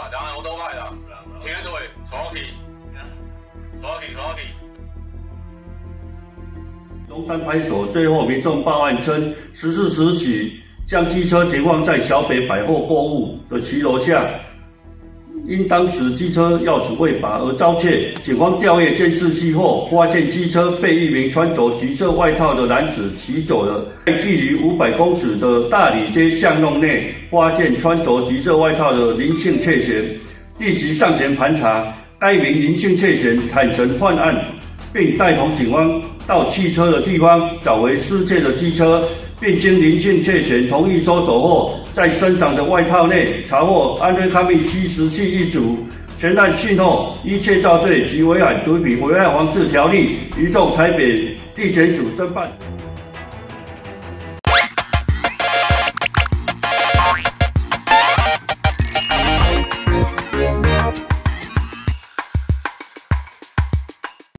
啊，人我都歹啦，听对，带去。 龙潭派出所最后民众报案称，14时起将机车停放在小北百货购物的骑楼下，因当时机车钥匙未拔而遭窃。警方调阅监视器后，发现机车被一名穿着橘色外套的男子骑走了。在距离500公尺的大理街巷弄内，发现穿着橘色外套的林姓窃嫌，立即上前盘查。该名林姓窃嫌坦承犯案，并带同警方到汽车的地方找回失窃的机车，并经林姓窃嫌同意收走后，在身长的外套内查获安非他命吸食器1组。全案讯后，依窃盗罪及危害毒品危害防治条例，移送台北地检署侦办。